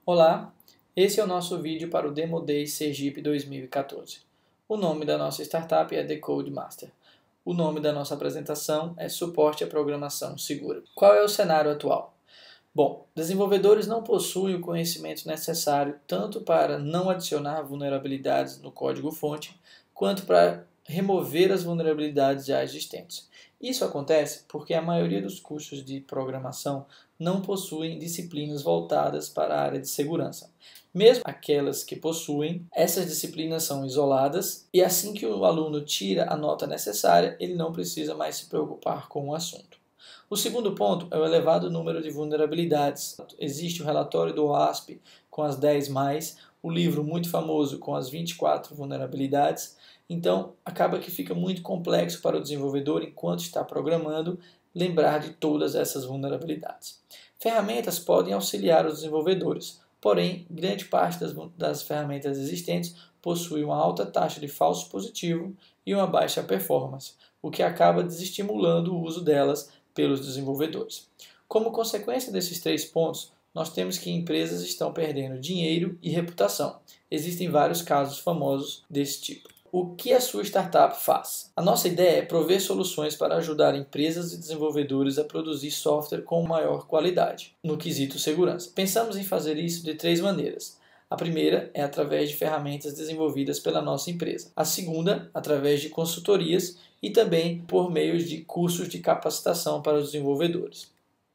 Olá, esse é o nosso vídeo para o Demo Day Sergipe 2014. O nome da nossa startup é The Code Master. O nome da nossa apresentação é Suporte à Programação Segura. Qual é o cenário atual? Bom, desenvolvedores não possuem o conhecimento necessário tanto para não adicionar vulnerabilidades no código-fonte, quanto para remover as vulnerabilidades já existentes. Isso acontece porque a maioria dos cursos de programação não possuem disciplinas voltadas para a área de segurança. Mesmo aquelas que possuem, essas disciplinas são isoladas e assim que o aluno tira a nota necessária, ele não precisa mais se preocupar com o assunto. O segundo ponto é o elevado número de vulnerabilidades. Existe o relatório do OASP com as 10 mais, o livro muito famoso com as 24 vulnerabilidades. Então, acaba que fica muito complexo para o desenvolvedor, enquanto está programando, lembrar de todas essas vulnerabilidades. Ferramentas podem auxiliar os desenvolvedores, porém, grande parte das ferramentas existentes possui uma alta taxa de falso positivo e uma baixa performance, o que acaba desestimulando o uso delas pelos desenvolvedores. Como consequência desses 3 pontos, nós temos que empresas estão perdendo dinheiro e reputação. Existem vários casos famosos desse tipo. O que a sua startup faz? A nossa ideia é prover soluções para ajudar empresas e desenvolvedores a produzir software com maior qualidade, no quesito segurança. Pensamos em fazer isso de 3 maneiras. A primeira é através de ferramentas desenvolvidas pela nossa empresa. A segunda, através de consultorias e também por meio de cursos de capacitação para os desenvolvedores.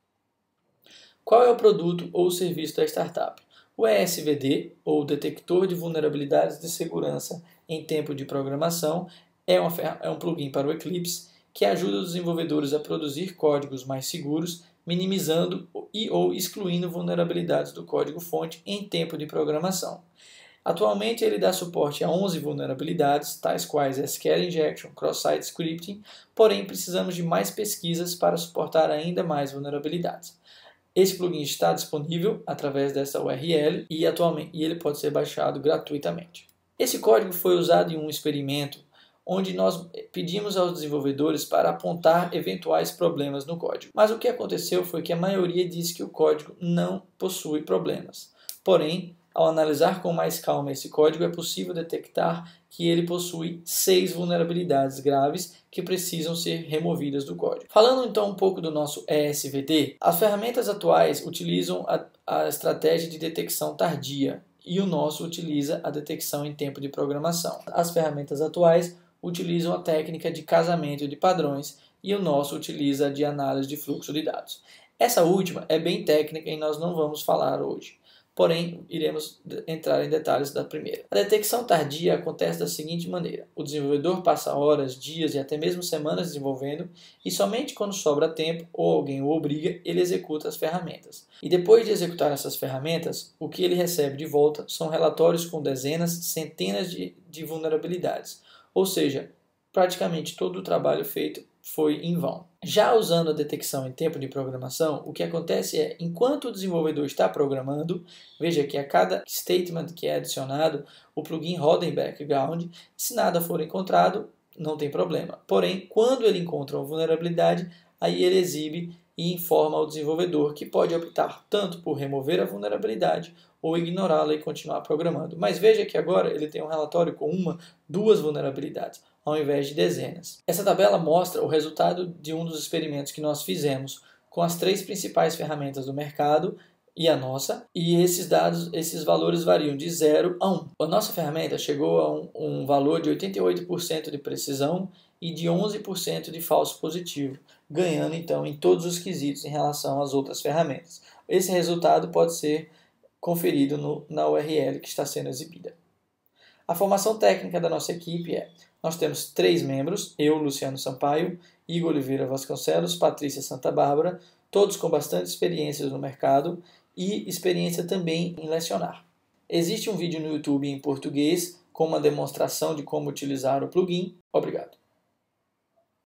Qual é o produto ou serviço da startup? O ESVD, ou Detector de Vulnerabilidades de Segurança em Tempo de Programação, é um plugin para o Eclipse que ajuda os desenvolvedores a produzir códigos mais seguros, minimizando ou excluindo vulnerabilidades do código-fonte em tempo de programação. Atualmente ele dá suporte a 11 vulnerabilidades, tais quais SQL Injection, Cross-Site Scripting, porém precisamos de mais pesquisas para suportar ainda mais vulnerabilidades. Esse plugin está disponível através dessa URL e ele pode ser baixado gratuitamente. Esse código foi usado em um experimento onde nós pedimos aos desenvolvedores para apontar eventuais problemas no código. Mas o que aconteceu foi que a maioria disse que o código não possui problemas. Porém, ao analisar com mais calma esse código, é possível detectar que ele possui 6 vulnerabilidades graves que precisam ser removidas do código. Falando então um pouco do nosso ESVD, as ferramentas atuais utilizam a estratégia de detecção tardia e o nosso utiliza a detecção em tempo de programação. As ferramentas atuais utilizam a técnica de casamento de padrões e o nosso utiliza a de análise de fluxo de dados. Essa última é bem técnica e nós não vamos falar hoje. Porém, iremos entrar em detalhes da primeira. A detecção tardia acontece da seguinte maneira: o desenvolvedor passa horas, dias e até mesmo semanas desenvolvendo e somente quando sobra tempo ou alguém o obriga, ele executa as ferramentas. E depois de executar essas ferramentas, o que ele recebe de volta são relatórios com dezenas, centenas de vulnerabilidades. Ou seja, praticamente todo o trabalho feito foi em vão. Já usando a detecção em tempo de programação, o que acontece é, enquanto o desenvolvedor está programando, veja que a cada statement que é adicionado, o plugin roda em background. Se nada for encontrado, não tem problema. Porém, quando ele encontra uma vulnerabilidade, aí ele exibe e informa ao desenvolvedor que pode optar tanto por remover a vulnerabilidade ou ignorá-la e continuar programando. Mas veja que agora ele tem um relatório com 1, 2 vulnerabilidades, ao invés de dezenas. Essa tabela mostra o resultado de um dos experimentos que nós fizemos com as 3 principais ferramentas do mercado e a nossa, e esses valores variam de 0 a 1. A nossa ferramenta chegou a um valor de 88% de precisão e de 11% de falso positivo, ganhando então em todos os quesitos em relação às outras ferramentas. Esse resultado pode ser conferido na URL que está sendo exibida. A formação técnica da nossa equipe é: nós temos 3 membros, eu, Luciano Sampaio, Igor Oliveira Vasconcelos, Patrícia Santa Bárbara, todos com bastante experiência no mercado e experiência também em lecionar. Existe um vídeo no YouTube em português com uma demonstração de como utilizar o plugin. Obrigado.